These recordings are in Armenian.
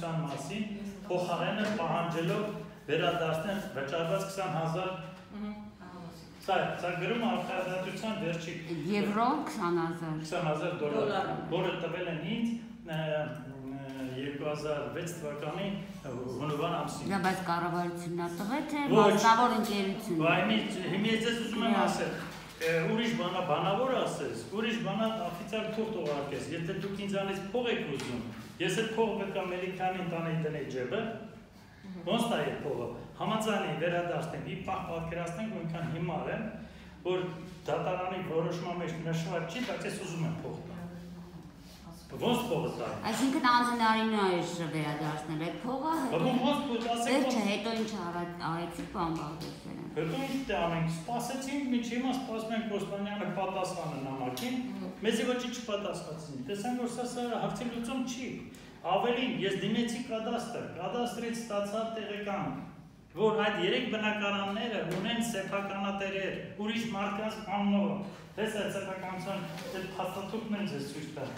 բնակչության մասին փոխարենը պահանջելով վերադարձնել վճարված 20,000 Սա գրում արտադրության վերջի Եվրո 20,000 $20,000, որը տվել են ինձ 2006 թվականի հունվար ամսին։ Դա բայց կառավարությունն է տվել, թե մասնավոր ընկերությունն։ Հիմա ես ուզում եմ ասել, ուրիշ բանավոր ասես, ուրիշ բանա օֆիցիալ թուղթ ուղարկես, եթե դուք ինձանից փող եք ուզում, ես այդ փողը պետք է Ամերիկանին տանեի դնեի ջեբը, ոնց տա այդ փողը, համաձայնեի վերադարձնեմ, ի պահ պատկերացնենք, որ ինքան հիմար եմ, որ դատարանի որոշման մեջ նշված չի, բայց ես ուզում եմ փող տա։ Ոնց փողը տա։ Այսինքն անհնարին է վերադարձնել այդ փողը, հետո ինչ արեցիք բան բաղդեսել են։ Հետո ինչ անենք, սպասեցինք, միջ հիմա սպասում ենք Կոստանյանը պատասխանը նամակին, մեզի ոչինչ չպատասխանեցին, տեսանք, որ սա հարցի լուծում չի։ Ավելին, ես դիմեցի կադաստրից ստացա տեղեկանք, որ այդ 3 բնակարանները ունեն սեփականատերեր, ուրիշ մարդկանց անունով, ես այդ սեփականության այդ փաստաթուղթն եմ ձեզ ցույց տա։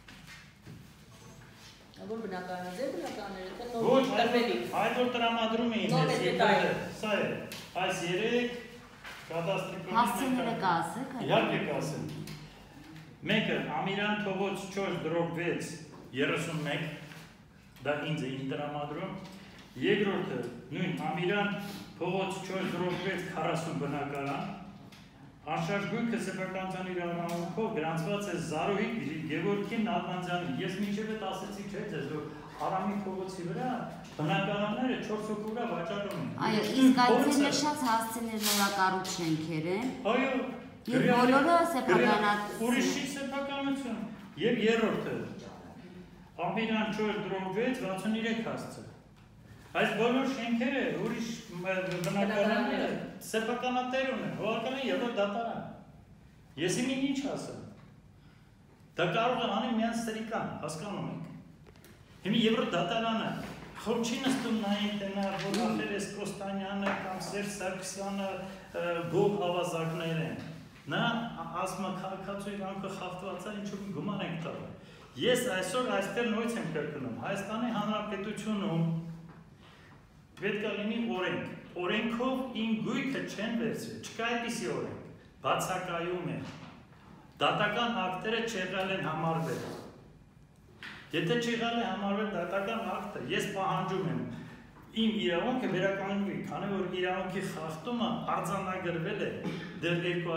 Որ բնակարաններ, թե ոչ, այդ որ տրամադրում էին սա է, այս 3 կադաստրի հասցեները կասեք, իհարկե կասեմ։ Մեկը Ամիրան փողոց 4/6 31, դա ինձ էին տրամադրում, երկրորդը նույն Ամիրան փողոց 4/6 40 բնակարան, անշարժ գույքը սեփականության իրավունքով գրանցված է Զարուհի Գևորգին Նալբանդյանին, ես մինչև այդ ասեցի չէ ձեզ, որ Արամի փողոցի վրա բնակարանները 4 հոգու վրա վաճառում են։ Այո, իսկ այդ նշած հասցեներ նորակառույց շենքեր են։ Այո, եւ բոլորը սեփականات ուրիշի սեփականություն։ Եվ երրորդը Ամիրան 4/6 63 հասցե։ Այս բոլոր շենքերը ուրիշ բնակարանները սեփականատեր ունեն, հողական են եւ դատարան։ Ես իմին ինչ ասեմ։ Դա կարող է անել միայն ստրիկան, հասկանում եք։ Հիմա Եվրոդատարանը խոր չի նստում նայեն թե նա որ Ալերես Կոստանյանը կամ Սերժ Սարգսյանը գող ավազակներ են։ Նա ասում է քաղաքացու իրանքը խախտված է, ինչու՞ գումար ենք տալու։ Ես այսօր այստեղ նույնց եմ կրկնում, Հայաստանի Հանրապետությունում պետք է լինի օրենք, օրենքով իմ գույքը չեն վերցրել, չկա այդպիսի օրենք, բացակայում է, դատական ակտերը չեղալ են համարվել, եթե չեղալ է համարվել դատական ակտը, ես պահանջում եմ, իմ իրավունքը վերականգնվի, քանի որ իրավունքի խախտումը արձանագրվել է դեռ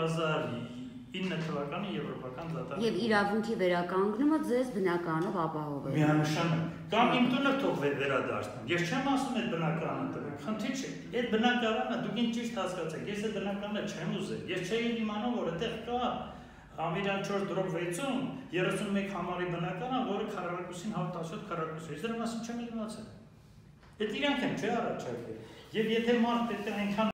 2009 թվականի Եվրոպական դատարանում։ Եվ իրավունքի վերականգնումը ձեզ բնականով ապահով է։ Միանշանակ։ Կամ իմ տունը թող վերադարձնեմ։ Ես չեմ ասում այդ բնակարանը տվեք, խնդիր չէ։ Այդ բնակարանը դուք ինձ ճիշտ հասկացեք, ես այդ բնակարանը չեմ ուզել։ Ես չէի իմանում, որ այդտեղ կա Ամիրան 4/6-ում 31 համարի բնակարան, որը քառակուսին 117 քառակուսի։ Ես դրա մասին չեմ իմացել։ Այդ իրանք են չէ առաջարկել։ Եվ եթե մարդ պետք է այնքան